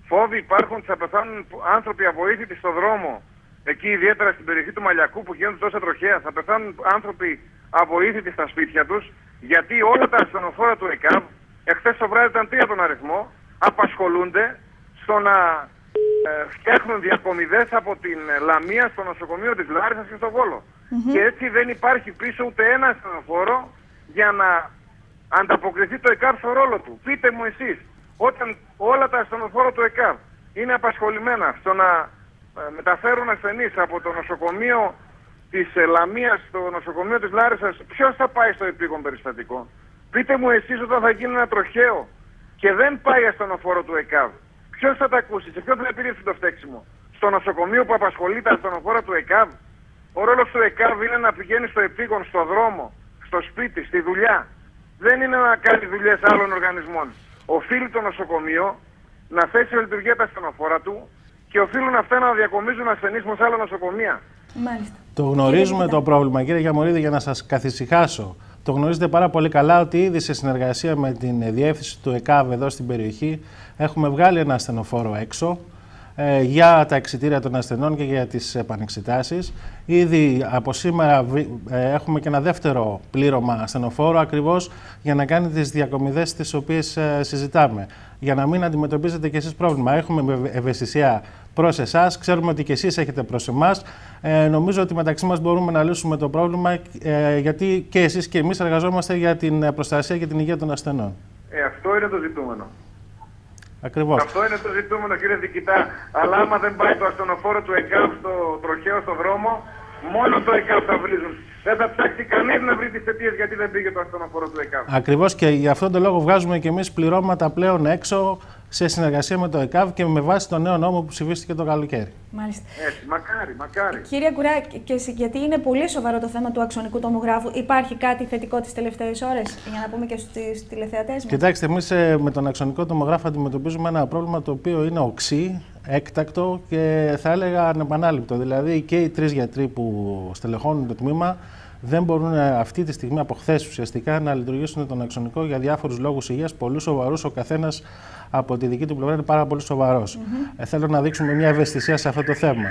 Φόβοι υπάρχουν, θα πεθάνουν άνθρωποι αβοήθητοι στο δρόμο. Εκεί ιδιαίτερα στην περιοχή του Μαλιακού που γίνονται τόσα τροχαία. Θα πεθάνουν άνθρωποι αβοήθητοι στα σπίτια τους. Γιατί όλα τα ασθενοφόρα του ΕΚΑΒ, εχθές το βράδυ ήταν 3 τον αριθμό, απασχολούνται στο να φτιάχνουν διακομιδές από την Λαμία στο νοσοκομείο της Λάρισσας και στο Βόλο. Και έτσι δεν υπάρχει πίσω ούτε ένα ασθενοφόρο για να ανταποκριθεί το ΕΚΑΒ στο ρόλο του. Πείτε μου εσείς, όταν όλα τα ασθενοφόρα του ΕΚΑΒ είναι απασχολημένα στο να μεταφέρουν ασθενείς από το νοσοκομείο της Λαμίας στο νοσοκομείο της Λάρισσας, ποιος θα πάει στο επίγον περιστατικό? Πείτε μου εσείς, όταν θα γίνει ένα τροχαίο και δεν πάει ασθενοφόρο του ΕΚΑΒ, ποιος θα τα ακούσει, σε ποιον θα επιρρύψει το φταίξιμο? Στο νοσοκομείο που απασχολεί τα ασθενοφόρα του ΕΚΑΒ? Ο ρόλος του ΕΚΑΒ είναι να πηγαίνει στο επίγον, στο δρόμο, στο σπίτι, στη δουλειά. Δεν είναι να κάνει δουλειές άλλων οργανισμών. Οφείλει το νοσοκομείο να θέσει σε λειτουργία τα ασθενοφόρα του και οφείλουν αυτά να διακομίζουν ασθενείς σε άλλα νοσοκομεία. Μάλιστα. Το γνωρίζουμε το πρόβλημα, κύριε Γιαμορίδη, για να σας καθησυχάσω. Το γνωρίζετε πάρα πολύ καλά ότι ήδη σε συνεργασία με την διεύθυνση του ΕΚΑΒ εδώ στην περιοχή έχουμε βγάλει ένα ασθενοφόρο έξω για τα εξιτήρια των ασθενών και για τις επανεξετάσεις. Ήδη από σήμερα έχουμε και ένα δεύτερο πλήρωμα ασθενοφόρο ακριβώς για να κάνει τις διακομιδές τις οποίες συζητάμε. Για να μην αντιμετωπίζετε κι εσείς πρόβλημα. Έχουμε ευαισθησία προς εσάς, ξέρουμε ότι κι εσείς έχετε προς εμάς. Νομίζω ότι μεταξύ μας μπορούμε να λύσουμε το πρόβλημα γιατί και εσείς και εμείς εργαζόμαστε για την προστασία και την υγεία των ασθενών. Αυτό είναι το ζητούμενο. Ακριβώς. Αυτό είναι το ζητούμενο, κύριε Δικητά. Αλλά άμα δεν πάει το ασθενοφόρο του ΕΚΑΒ στο τροχαίο στο δρόμο, μόνο το ΕΚΑΒ θα βρίζουν. Δεν θα ψάξει κανείς να βρει τις αιτίες γιατί δεν πήγε το ασθενοφόρο του ΕΚΑΒ. Ακριβώς, και γι' αυτόν τον λόγο βγάζουμε και εμείς πληρώματα πλέον έξω σε συνεργασία με το ΕΚΑΒ και με βάση το νέο νόμο που ψηφίστηκε το καλοκαίρι. Μάλιστα. Έτσι, μακάρι. Κύριε Κουρά, γιατί είναι πολύ σοβαρό το θέμα του αξονικού τομογράφου, υπάρχει κάτι θετικό τις τελευταίες ώρες, για να πούμε και στους τηλεθεατές μας? Κοιτάξτε, εμείς με τον αξονικό τομογράφο αντιμετωπίζουμε ένα πρόβλημα το οποίο είναι οξύ, έκτακτο και θα έλεγα ανεπανάληπτο. Δηλαδή και οι 3 γιατροί που στελεχώνουν το τμήμα δεν μπορούν αυτή τη στιγμή από χθες ουσιαστικά να λειτουργήσουν τον αξονικό για διάφορους λόγους υγείας, πολύ σοβαρούς. Ο καθένας από τη δική του πλευρά είναι πάρα πολύ σοβαρός. Θέλω να δείξουμε μια ευαισθησία σε αυτό το θέμα.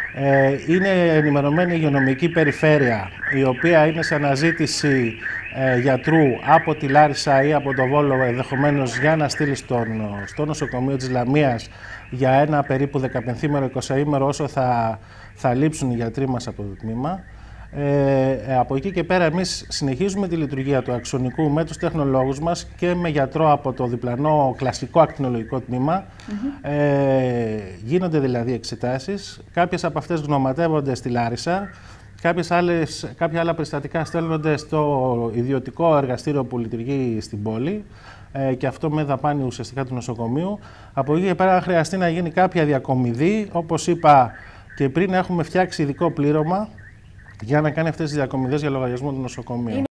Είναι ενημερωμένη η υγειονομική περιφέρεια, η οποία είναι σε αναζήτηση γιατρού από τη Λάρισα ή από το Βόλο ενδεχομένως για να στείλει στο νοσοκομείο της Λαμίας για ένα περίπου 15ήμερο, 20ήμερο όσο θα λείψουν οι γιατροί μας από το τμήμα. Από εκεί και πέρα εμείς συνεχίζουμε τη λειτουργία του αξονικού με τους τεχνολόγους μας και με γιατρό από το διπλανό κλασικό ακτινολογικό τμήμα. Γίνονται δηλαδή εξετάσεις, κάποιες από αυτές γνωματεύονται στη Λάρισα, κάποια άλλα περιστατικά στέλνονται στο ιδιωτικό εργαστήριο που λειτουργεί στην πόλη και αυτό με δαπάνη ουσιαστικά του νοσοκομείου. Από εκεί και πέρα, αν χρειαστεί να γίνει κάποια διακομιδή, όπως είπα και πριν, έχουμε φτιάξει ειδικό πλήρωμα για να κάνει αυτές τις διακομιδές για λογαριασμό του νοσοκομείου.